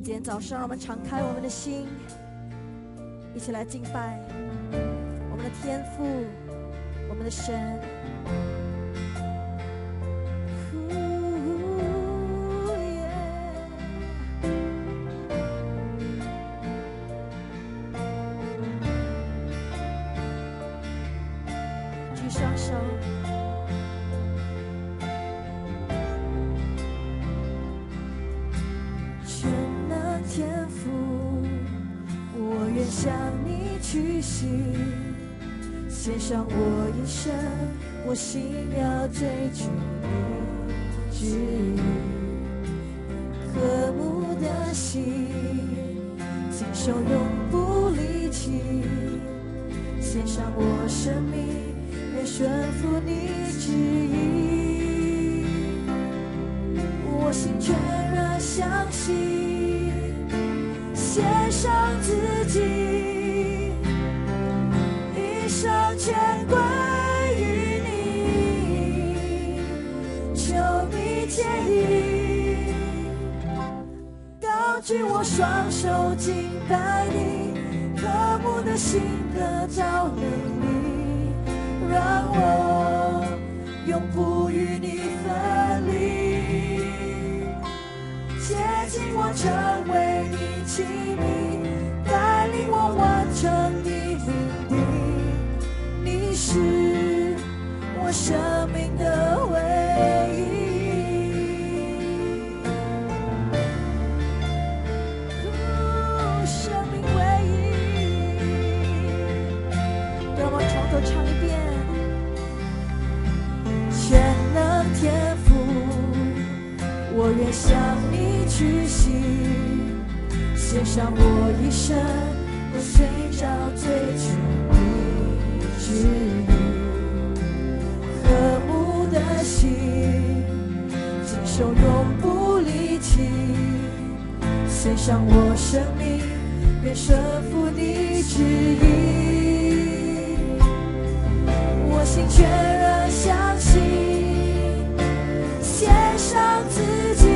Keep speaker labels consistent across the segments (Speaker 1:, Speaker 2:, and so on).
Speaker 1: 今天早上，让我们敞开我们的心，一起来敬拜我们的天父，我们的神。举双手。天父，我愿向你屈膝，献上我一生，我心要追求你旨意。和睦的心，亲手永不离弃，献上我生命，愿顺服你旨意。我心全然相信，献上自己，一生全归于你，求你介意，高举我双手敬拜你，和睦的心得着能力，让我永不与你分离，接近我成为你器皿，带领我完成你命定，你是我生命的唯一。生命唯一。让我们从头唱一遍。全能天父，我愿向你屈膝，献上我一生，我寻找追求你旨意。和睦的心，紧守永不离弃，献上我生命，愿顺服你旨意。我心全然相信，献上自己，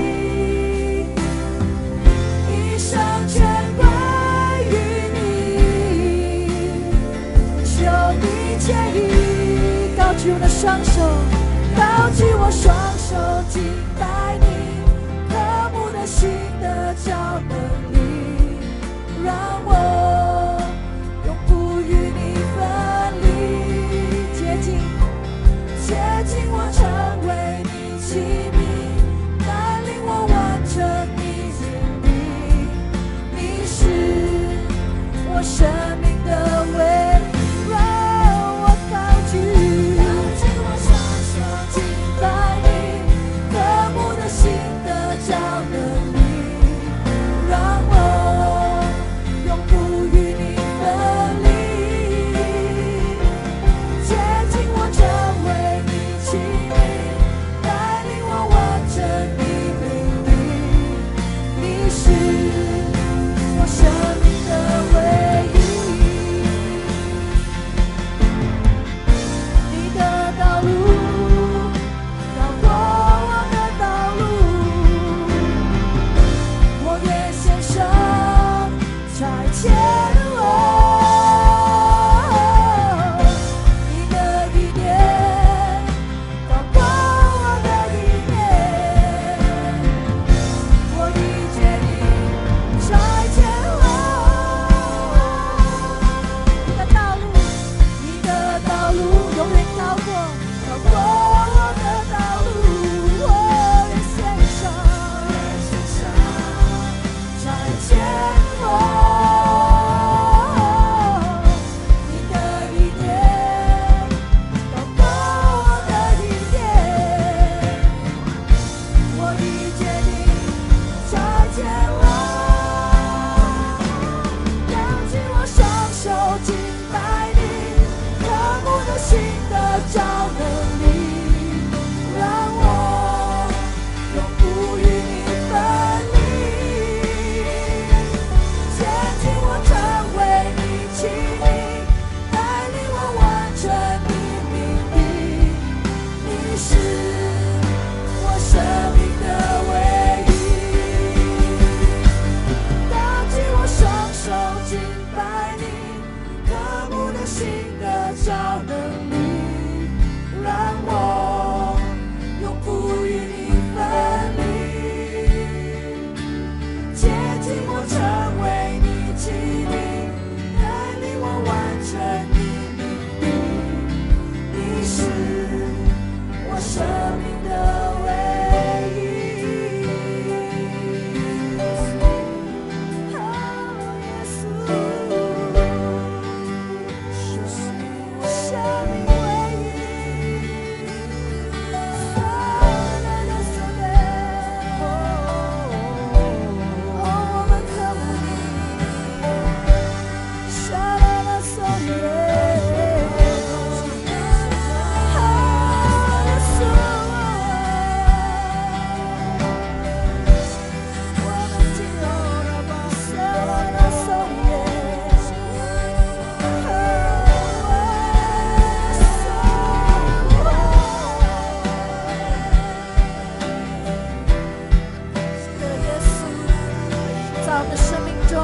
Speaker 1: 一生全归于你，求你介意，高举我的双手，高举我双手敬拜你，和睦的心得着能力，让我永不与你分离，接近我成为你器皿，带领我完成你命令，你是我生命的唯一，让我高举我双手敬拜你，和睦的心得着能力，让我永不与你分离，接近我成为你器皿，带领我完成你命令，你是我生命的唯一。你的道路高过我的道路，我愿献上差遣我。你的意念高过我的意念，我已决定差遣我。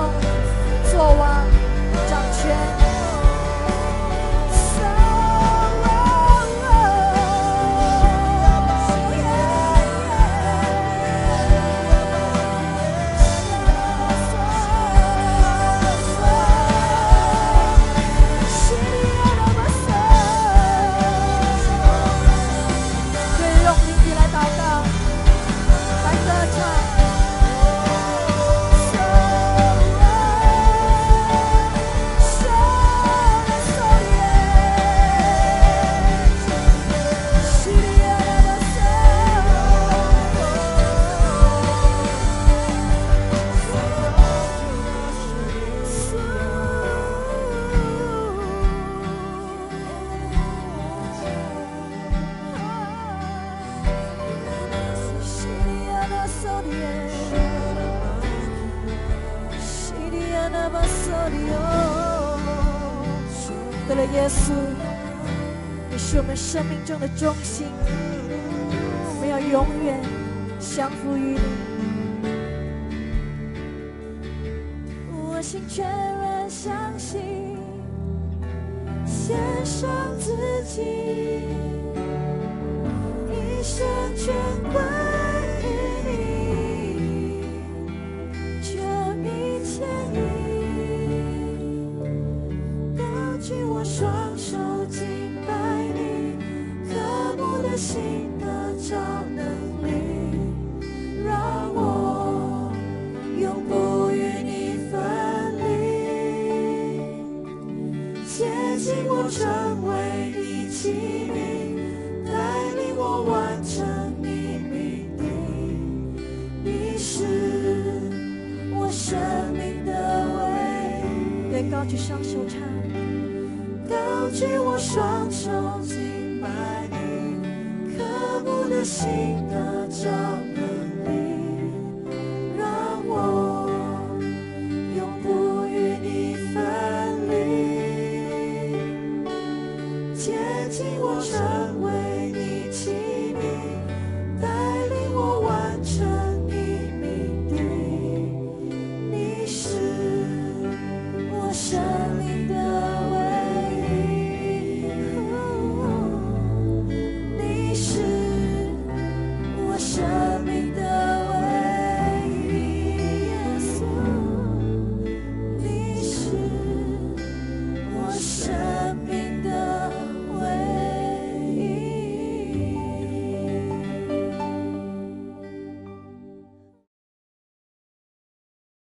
Speaker 1: 作王掌权。对了，耶稣，你是我们生命中的中心，我们要永远降服于你。我心全然相信，献上自己，一生全归于你，这一切高举我双手敬拜你，渴慕的心得着能力，让我永不与你分离，接近我成为你器皿，带领我完成你命定，你是我生命的唯一。对，高举双手唱，高举我双手敬拜你，渴慕的心得着能